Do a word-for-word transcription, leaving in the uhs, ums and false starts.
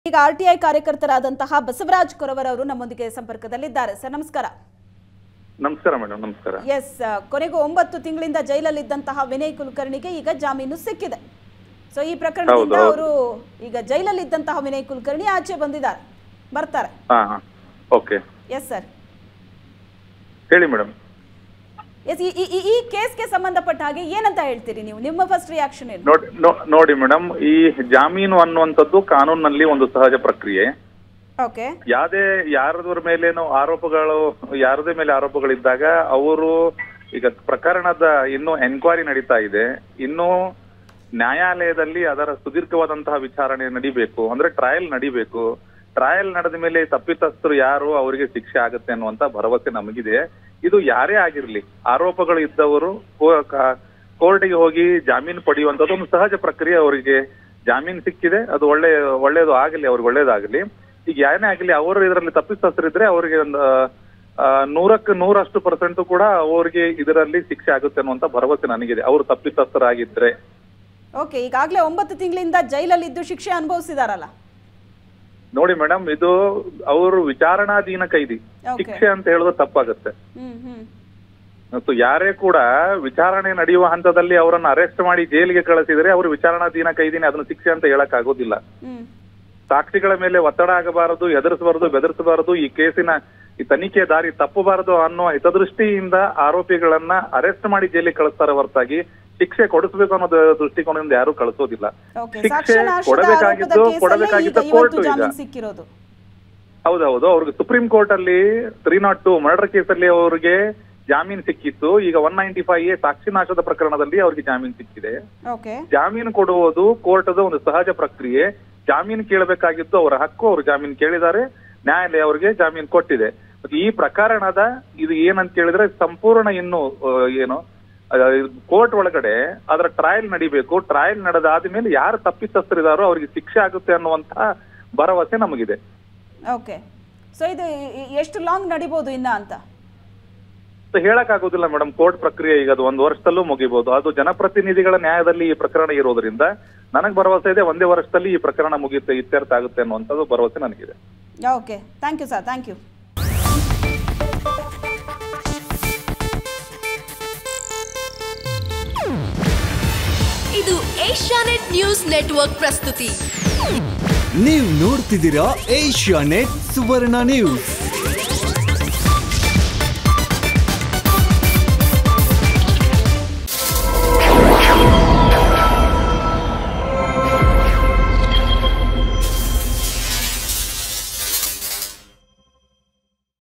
ಈಗ ಆರ್ಟಿಐ ಕಾರ್ಯಕರ್ತರಾದಂತಹ ಬಸವರಾಜ್ ಕೊರವರ್ ಅವರು ನಮ್ಮೊಂದಿಗೆ ಸಂಪರ್ಕದಲ್ಲಿದ್ದಾರೆ. ಸರ್ ನಮಸ್ಕಾರ. ನಮಸ್ಕಾರ ಮೇಡಮ್. ನಮಸ್ಕಾರ. ಎಸ್, ಕೊನೆಗೂ ಒಂಬತ್ತು ತಿಂಗಳಿಂದ ಜೈಲಲ್ಲಿ ಇದ್ದಂತಹ ವಿನಯ್ ಕುಲಕರ್ಣಿಗೆ ಈಗ ಜಾಮೀನು ಸಿಕ್ಕಿದೆ. ಸೊ ಈ ಪ್ರಕರಣದಿಂದ ಅವರು ಈಗ ಜೈಲಲ್ಲಿ ಇದ್ದಂತಹ ವಿನಯ್ ಕುಲಕರ್ಣಿ ಆಚೆ ಬಂದಿದ್ದಾರೆ, ಬರ್ತಾರೆ. ಹಾ ಹಾ ಓಕೆ. ಎಸ್ ಸರ್, ಹೇಳಿ ಮೇಡಮ್. ಎಸ್, ಈ ಈ ಕೇಸ್ಗೆ ಸಂಬಂಧಪಟ್ಟ ಹಾಗೆ ಏನಂತ ಹೇಳ್ತೀರಿ ನೀವು? ನಿಮ್ಮ ಫಸ್ಟ್ ರಿಯಾಕ್ಷನ್ ಏನು? ನೋಡಿ ನೋಡಿ ಮೇಡಮ್, ಈ ಜಾಮೀನು ಅನ್ನುವಂಥದ್ದು ಕಾನೂನಿನಲ್ಲಿ ಒಂದು ಸಹಜ ಪ್ರಕ್ರಿಯೆ. ಓಕೆ. ಯಾವ್ದೇ ಯಾರದ್ರ ಮೇಲೇನು ಆರೋಪಗಳು ಯಾರದೇ ಮೇಲೆ ಆರೋಪಗಳಿದ್ದಾಗ ಅವರು ಈಗ ಪ್ರಕರಣದ ಇನ್ನು ಎನ್ಕ್ವೈರಿ ನಡೀತಾ ಇದೆ, ಇನ್ನು ನ್ಯಾಯಾಲಯದಲ್ಲಿ ಅದರ ಸುದೀರ್ಘವಾದಂತಹ ವಿಚಾರಣೆ ನಡಿಬೇಕು, ಅಂದ್ರೆ ಟ್ರಯಲ್ ನಡಿಬೇಕು. ಟ್ರಯಲ್ ನಡೆದ ಮೇಲೆ ತಪ್ಪಿತಸ್ಥರು ಯಾರು ಅವರಿಗೆ ಶಿಕ್ಷೆ ಆಗುತ್ತೆ ಅನ್ನುವಂತ ಭರವಸೆ ನಮಗಿದೆ. ಇದು ಯಾರೇ ಆಗಿರ್ಲಿ, ಆರೋಪಗಳು ಇದ್ದವರು ಕೋರ್ಟಿಗೆ ಹೋಗಿ ಜಾಮೀನು ಪಡೆಯುವಂತದ್ದು ಒಂದು ಸಹಜ ಪ್ರಕ್ರಿಯೆ. ಅವರಿಗೆ ಜಾಮೀನು ಸಿಕ್ಕಿದೆ, ಅದು ಒಳ್ಳೆ ಒಳ್ಳೇದು ಆಗಲಿ, ಅವ್ರಿಗೆ ಒಳ್ಳೇದಾಗಲಿ. ಈಗ ಯಾರೇ ಆಗಲಿ, ಅವರು ಇದರಲ್ಲಿ ತಪ್ಪಿತಸ್ಥರಿದ್ರೆ ಅವರಿಗೆ ಒಂದು ನೂರಕ್ಕೆ ನೂರಷ್ಟು ಪರ್ಸೆಂಟ್ ಕೂಡ ಅವರಿಗೆ ಇದರಲ್ಲಿ ಶಿಕ್ಷೆ ಆಗುತ್ತೆ ಅನ್ನುವಂತ ಭರವಸೆ ನನಗಿದೆ, ಅವರು ತಪ್ಪಿತಸ್ಥರಾಗಿದ್ರೆ. ಓಕೆ, ಈಗಾಗಲೇ ಒಂಬತ್ತು ತಿಂಗಳಿಂದ ಜೈಲಲ್ಲಿ ಇದ್ದು ಶಿಕ್ಷೆ ಅನುಭವಿಸಿದಾರಲ್ಲ. ನೋಡಿ ಮೇಡಮ್, ಇದು ಅವರು ವಿಚಾರಣಾಧೀನ ಕೈದಿ, ಶಿಕ್ಷೆ ಅಂತ ಹೇಳೋದು ತಪ್ಪಾಗುತ್ತೆ. ಮತ್ತು ಯಾರೇ ಕೂಡ ವಿಚಾರಣೆ ನಡೆಯುವ ಹಂತದಲ್ಲಿ ಅವರನ್ನು ಅರೆಸ್ಟ್ ಮಾಡಿ ಜೈಲಿಗೆ ಕಳಿಸಿದ್ರೆ ಅವರು ವಿಚಾರಣಾಧೀನ ಕೈದಿನೇ, ಅದನ್ನು ಶಿಕ್ಷೆ ಅಂತ ಹೇಳಕ್ ಆಗೋದಿಲ್ಲ. ಸಾಕ್ಷಿಗಳ ಮೇಲೆ ಒತ್ತಡ ಆಗಬಾರದು, ಎದುರಿಸಬಾರದು, ಬೆದರಿಸಬಾರದು, ಈ ಕೇಸಿನ ಈ ತನಿಖೆ ದಾರಿ ತಪ್ಪಬಾರದು ಅನ್ನುವ ಹಿತದೃಷ್ಟಿಯಿಂದ ಆರೋಪಿಗಳನ್ನ ಅರೆಸ್ಟ್ ಮಾಡಿ ಜೈಲಿಗೆ ಕಳಿಸ್ತಾರೆ ಹೊರತಾಗಿ ಶಿಕ್ಷೆ ಕೊಡಿಸಬೇಕು ಅನ್ನೋ ದೃಷ್ಟಿಕೋನದಿಂದ ಯಾರು ಕಳಿಸೋದಿಲ್ಲ. ಶಿಕ್ಷೆ ಕೊಡಬೇಕಾಗಿದ್ದು ಕೊಡಬೇಕಾಗಿದ್ದ ಕೋರ್ಟ್ ಈಗ. ಹೌದೌದು, ಅವ್ರಿಗೆ ಸುಪ್ರೀಂ ಕೋರ್ಟ್ ಅಲ್ಲಿ ತ್ರೀ ನಾಟ್ ಟೂ ಮರ್ಡರ್ ಕೇಸಲ್ಲಿ ಅವ್ರಿಗೆ ಜಾಮೀನು ಸಿಕ್ಕಿತ್ತು. ಈಗ ಒನ್ ನೈಂಟಿ ಫೈವ್ ಎ ಸಾಕ್ಷಿ ನಾಶದ ಪ್ರಕರಣದಲ್ಲಿ ಅವ್ರಿಗೆ ಜಾಮೀನು ಸಿಕ್ಕಿದೆ. ಜಾಮೀನು ಕೊಡುವುದು ಕೋರ್ಟದ ಒಂದು ಸಹಜ ಪ್ರಕ್ರಿಯೆ. ಜಾಮೀನು ಕೇಳಬೇಕಾಗಿದ್ದು ಅವರ ಹಕ್ಕು, ಅವರು ಜಾಮೀನು ಕೇಳಿದ್ದಾರೆ, ನ್ಯಾಯಾಲಯ ಅವರಿಗೆ ಜಾಮೀನು ಕೊಟ್ಟಿದೆ. ಈ ಪ್ರಕರಣದ ಇದು ಏನಂತ ಹೇಳಿದ್ರೆ ಸಂಪೂರ್ಣ ಇನ್ನು ಏನು ಕೋರ್ಟ್ ಒಳಗಡೆ ಅದರ ಟ್ರಯಲ್ ನಡಿಬೇಕು. ಟ್ರಯಲ್ ನಡೆದಾದ್ಮೇಲೆ ಯಾರು ತಪ್ಪಿತಸ್ಥರಿದಾರೋ ಅವರಿಗೆ ಶಿಕ್ಷೆ ಆಗುತ್ತೆ ಅನ್ನುವಂತ ಭರವಸೆ ನಮಗಿದೆ. ಓಕೆ, ಸೊ ಇದು ಎಷ್ಟು ಲಾಂಗ್ ನಡಿಬಹುದು ಇನ್ನ ಅಂತ ಹೇಳಕ್ ಆಗೋದಿಲ್ಲ ಮೇಡಮ್. ಕೋರ್ಟ್ ಪ್ರಕ್ರಿಯೆ ಈಗ ಅದು ಒಂದು ವರ್ಷದಲ್ಲೂ ಮುಗಿಬಹುದು. ಅದು ಜನಪ್ರತಿನಿಧಿಗಳ ನ್ಯಾಯದಲ್ಲಿ ಈ ಪ್ರಕರಣ ಇರೋದ್ರಿಂದ ನನಗೆ ಭರವಸೆ ಇದೆ ಒಂದೇ ವರ್ಷದಲ್ಲಿ ಈ ಪ್ರಕರಣ ಮುಗಿಯುತ್ತೆ, ಇತ್ಯರ್ಥ ಆಗುತ್ತೆ ಅನ್ನುವಂಥದ್ದು ಭರವಸೆ ನನಗಿದೆ. Okay, thank you sir, thank you. ಇದು ಏಷ್ಯಾನೆಟ್ ನ್ಯೂಸ್ ನೆಟ್ವರ್ಕ್ ಪ್ರಸ್ತುತಿ. ನೀವು ನೋಡ್ತಿದ್ದೀರಾ ಏಷ್ಯಾನೆಟ್ ಸುವರ್ಣ ನ್ಯೂಸ್.